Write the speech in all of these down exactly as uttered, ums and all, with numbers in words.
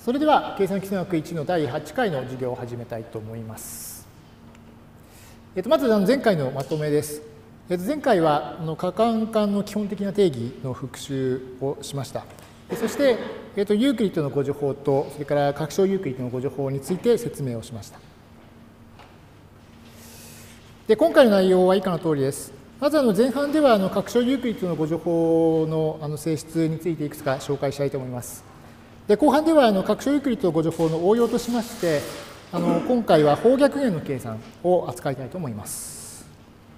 それでは、計算基礎学いちのだいはちかいの授業を始めたいと思います。えっと、まず、前回のまとめです。えっと、前回は、可換間の基本的な定義の復習をしました。そして、えっと、ユークリッドのご助法と、それから拡張ユークリッドのご助法について説明をしました。で、今回の内容は以下の通りです。まず、あの前半では、あの拡張ユークリッドのご助法のあの性質についていくつか紹介したいと思います。で、後半では、あの拡張ユークリッドのご助法の応用としまして、あの今回は方逆弦の計算を扱いたいと思います。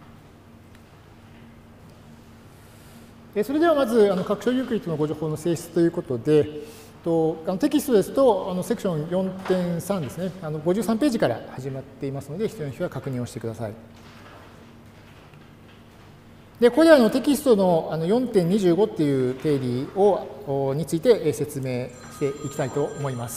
でそれではまず、あの拡張ユークリッドのご助法の性質ということで、とあのテキストですと、あのセクション よんてんさん ですね、あのごじゅうさんページから始まっていますので、必要な人は確認をしてください。で、ここではあのテキストの よんてんにじゅうご っていう定理をについて説明していきたいと思います。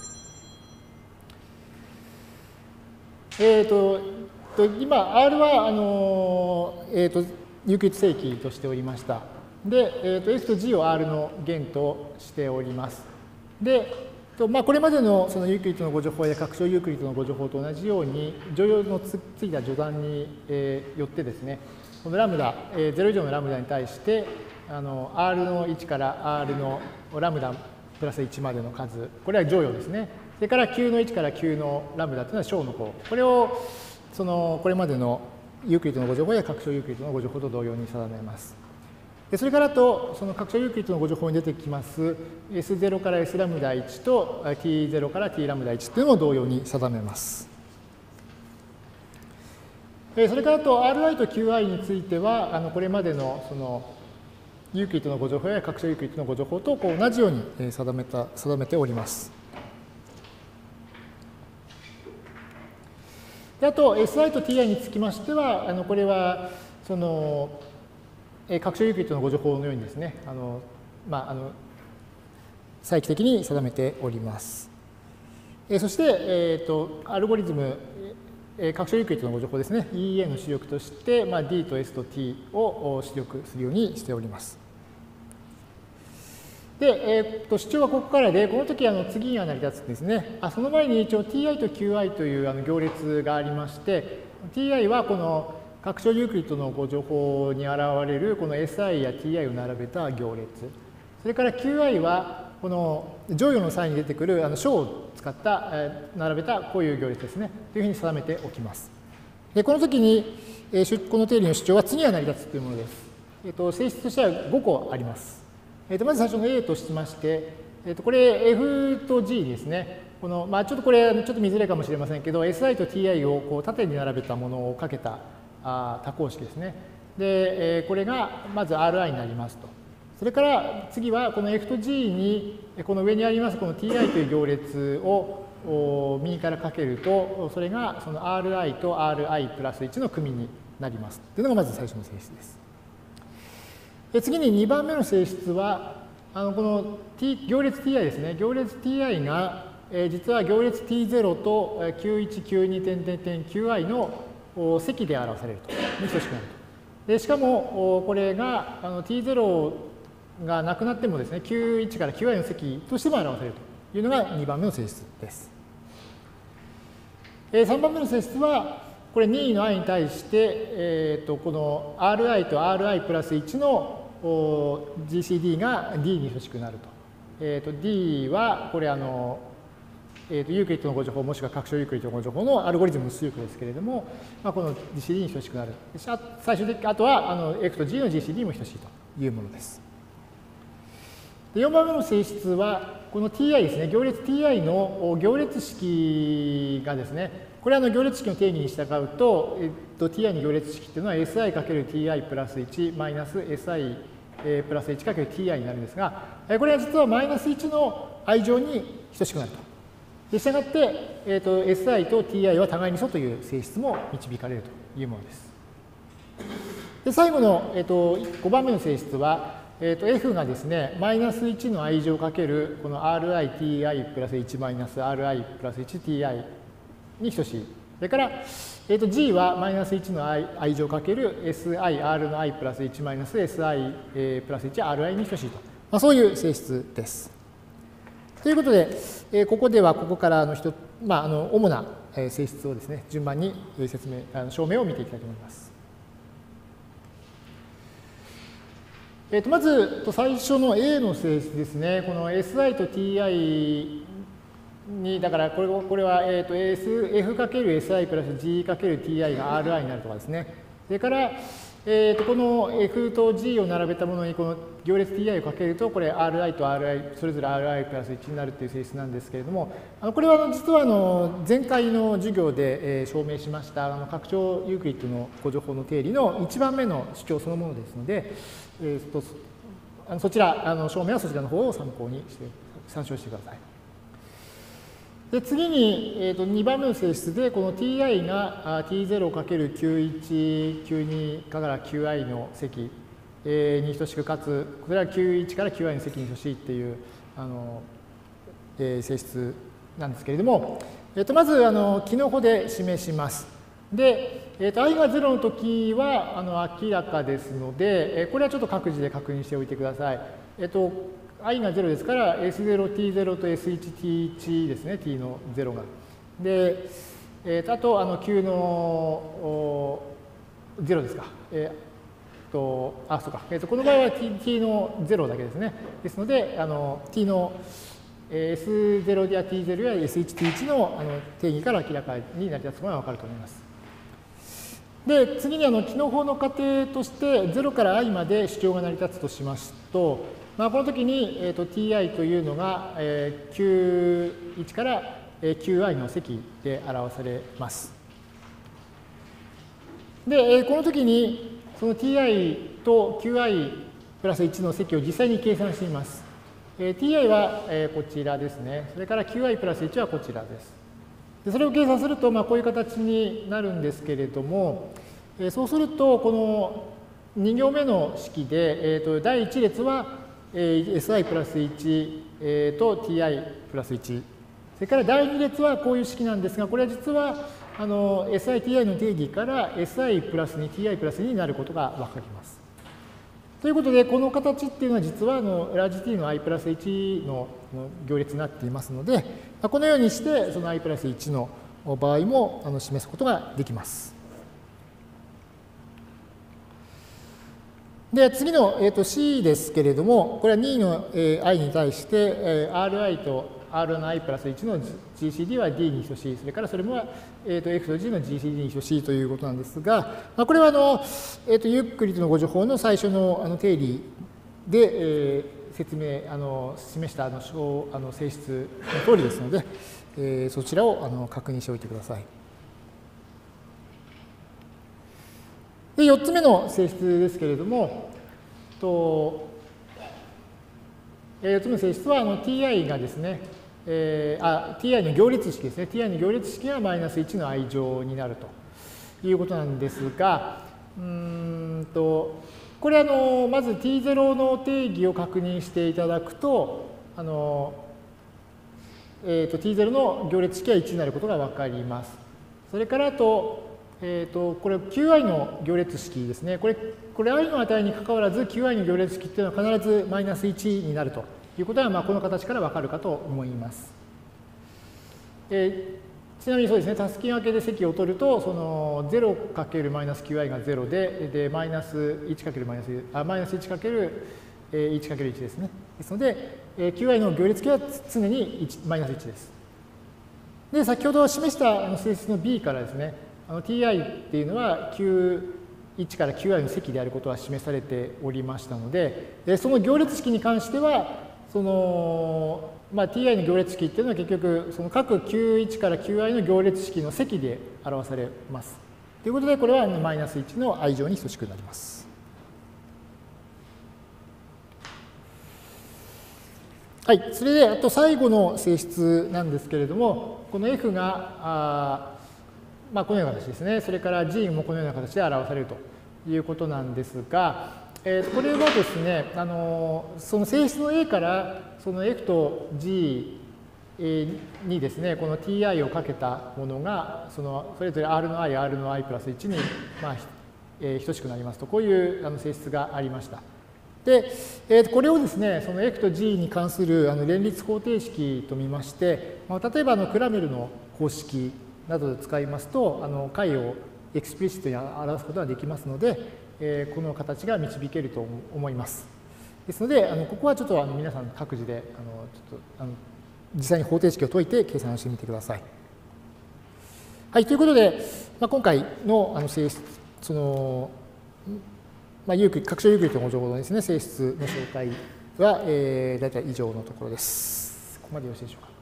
えっと、今、R はあの、えー、とユークリッド正規としておりました。で、えー、と S と G を R の弦としております。で、まあ、これまでのそのユークリッドのご助法や拡張ユークリッドのご助法と同じように、乗用のついた序断によってですね、このラムダ、えー、ゼロ以上のラムダに対して、あの R のいちから R のラムダプラスいちまでの数、これは乗用ですね。それからきゅうのいちからきゅうのラムダというのは小の項。これをそのこれまでのユークリッドのご助法や拡張ユークリッドのご助法と同様に定めます。でそれからと、その拡張ユークリッドのご助法に出てきます エスゼロ から S ラムダいちと ティーゼロ から T ラムダいちというのも同様に定めます。それからと アールアイ と キューアイ については、あのこれまでのそのユークリッドのご助法や拡張ユークリッドのご助法とこう同じように定めた定めております。であと エスアイ と ティーアイ につきましては、あのこれはその拡張ユークリッドのご助法のようにですね、あのまああの再帰的に定めております。そして、えー、とアルゴリズム拡張ユークリッドのご助法ですね、イーエー の出力として、まあ、D と S と T を出力するようにしております。で、えー、と主張はここからで、この時あの次が成り立つんですね。あその前に一応 ティーアイ と キューアイ というあの行列がありまして、ティーアイ はこの拡張ユークリッドのご助法に現れるこの エスアイ や ティーアイ を並べた行列。それから キューアイ はこの乗用の際に出てくるあの小を使った、えー、並べたこういう行列ですね。というふうに定めておきます。でこの時に、えー、この定理の主張は次が成り立つというものです。えー、と性質としてはごこあります。えー、とまず最初の A としまして、えー、とこれ F と G ですね。このまあ、ちょっとこれちょっと見づらいかもしれませんけど、エスアイ と ティーアイ をこう縦に並べたものをかけたあ多項式ですね。で、えー、これがまず アールアイ になりますと。それから次はこの F と G にこの上にありますこの ティーアイ という行列を右からかけると、それがその アールアイ と アールアイ プラスいちの組になりますというのがまず最初の性質です。で次ににばんめの性質は、あのこの、T、行列 ティーアイ ですね。行列 ティーアイ が、えー、実は行列 ティーゼロ と きゅういちきゅうにてんてんてん キューアイ の積で表されると。に等しくなると。でしかも、これがあの ティーゼロ がなくなってもですね、きゅういちから キューアイ の積としても表されるというのがにばんめの性質です。さんばんめの性質は、これ任意の i に対して、えー、とこの アールアイ と アールアイ プラスいちの ジーシーディー が D に等しくなると。えー、と D は、これあの、えー、とユークリッドのご助法もしくは拡張ユークリッドのご助法のアルゴリズムの出力ですけれども、まあ、この ジーシーディー に等しくなる。最終的にあとはあの F と G の ジーシーディー も等しいというものです。でよんばんめの性質は、この ティーアイ ですね、行列 ティーアイ の行列式がですね、これはあの行列式の定義に従うと、えっと、ティーアイ の行列式というのは エスアイ×ティーアイ プラスいちマイナス エスアイ プラス いち×ティーアイ になるんですが、これは実はマイナスいちの i 乗に等しくなると。でしたがって、えっと、エスアイ と ティーアイ は互いに素という性質も導かれるというものです。で最後の、えっと、ごばんめの性質は、えー、と F がですね、マイナスいちの i 乗かけるこの アールアイティーアイ プラスいちマイナス アールアイ プラスいちティーアイ に等しい。それから、えー、と G はマイナスいちの i 乗かける エスアイアール の i プラスいちマイナス エスアイ プラスいち アールアイ に等しいと。まあ、そういう性質です。 ということで、えー、ここではここからあの人、まあ、あの主な性質をですね、順番に説明、あの証明を見ていきたいと思います。えー、とまず、最初の A の性質ですね、この エスアイ と ティーアイ に、だからこれこれは、えー、と F×エスアイ プラス G×ティーアイ が アールアイ になるとかですね、それから、えー、とこの F と G を並べたものにこの行列 ティーアイ をかけると、これ アールアイ と アールアイ、それぞれ アールアイ プラスいちになるという性質なんですけれども、あのこれは実はあの前回の授業で証明しましたあの拡張ユークリッドのご情報の定理のいちばんめの主張そのものですので、えー、とあのそちら、あの証明はそちらの方を参考にして参照してください。で次に、えー、とにばんめの性質で、この ティーアイ が ティーゼロかけるキューワン、キューに から キューアイ の積に等しく、かつ、これは キューワン から キューアイ の積に等しいっていうあの、えー、性質なんですけれども、えー、とまずあのキの方で示します。で、えー、と i がゼロの時はあの明らかですので、えー、これはちょっと各自で確認しておいてください。えーとi がゼロですから エスゼロティーゼロ と エスワンティーワン ですね、t のゼロが。で、えー、あとあの q のゼロですか。えー、とあ、そうか。えー、とこの場合は t, t のゼロだけですね。ですので、あの t の エスゼロ や ティーゼロ や エスワンティーワン の, あの定義から明らかに成り立つことがわかると思います。で、次にあの帰の方の仮定としてゼロから i まで主張が成り立つとしますと、まあ、この時に、えー、と ティーアイ というのが、えー、キューワン から、えー、キューアイ の積で表されます。で、えー、この時にその ティーアイ と キューアイ プラスいちの積を実際に計算しています。えー、ティーアイ は、えー、こちらですね。それから キューアイ プラスいちはこちらです。でそれを計算すると、まあ、こういう形になるんですけれども、えー、そうするとこのに行目の式で、えー、とだいいち列はエスアイ プラスいち、えー、と ティーアイ プラスいち。それからだいに列はこういう式なんですが、これは実はあの エスアイ、ティーアイ の定義から エスアイ プラスに、ティーアイ プラスにになることがわかります。ということで、この形っていうのは実はあのラージ T の i プラスいちの行列になっていますので、このようにしてその i プラスいちの場合もあの示すことができます。で、次の、えー、と C ですけれども、これはにの、えー、i に対して、えー、アールアイ と アールの i プラスいちの ジーシーディー は D に等しい、それからそれも、えー、と F と G の ジーシーディー に等しいということなんですが、まあ、これはあの、えー、とユークリッドのご情報の最初のあの定理で、えー、説明、あの示したあのあの性質の通りですので、えー、そちらをあの確認しておいてください。で、よっつめの性質ですけれども、とよっつめの性質はあの ティーアイ がですね、えー、あ ティーアイ の行列式ですね、ティーアイ の行列式がマイナスいちの i 乗になるということなんですが、うーんとこれあのまず ティーゼロ の定義を確認していただくと、あの、えー、と ティーゼロ の行列式はいちになることが分かります。それからあとえー、とこれ キューアイ の行列式ですね。これ、これ i の値にかかわらず キューアイ の行列式っていうのは必ずマイナスいちになるということは、まあ、この形からわかるかと思います。えー、ちなみにそうですね、たすき分けで積を取ると、その ゼロかけるマイナス キューアイ がゼロで、で、マイナス いち× マイナス、あ、マイナス いち× いち×いち ですね。ですので、えー、キューアイ の行列式は常にいちマイナスいちです。で、先ほど示した性質の B からですね、あの ティーアイ っていうのは キューワン から キューアイ の積であることは示されておりましたので、その行列式に関しては、その、まあ、ティーアイ の行列式っていうのは結局、その各 キューワン から キューアイ の行列式の積で表されます。ということで、これはマイナスいちの i 乗に等しくなります。はい、それで、あと最後の性質なんですけれども、この F が、あまあ、このような形ですね。それから G もこのような形で表されるということなんですが、えー、これはですね、あのその性質の A からその F と G にですね、この ティーアイ をかけたものが、そのそれぞれ R の i、R の i プラスいちに、まあえー、等しくなりますと、こういうあの性質がありました。 で、えー、これをですね、その F と G に関するあの連立方程式と見まして、まあ、例えばあのクラメルの公式などで使いますと、あの解をエクスプリシットに表すことができますので、えー、この形が導けると思います。ですので、あのここはちょっとあの皆さん各自であのちょっとあの実際に方程式を解いて計算してみてください。はい、ということで、まあ、今回のあの性質、その、まあ、ユークリ拡張ユークリッドの情報のですね、性質の紹介は、えー、大体以上のところです。ここまでよろしいでしょうか。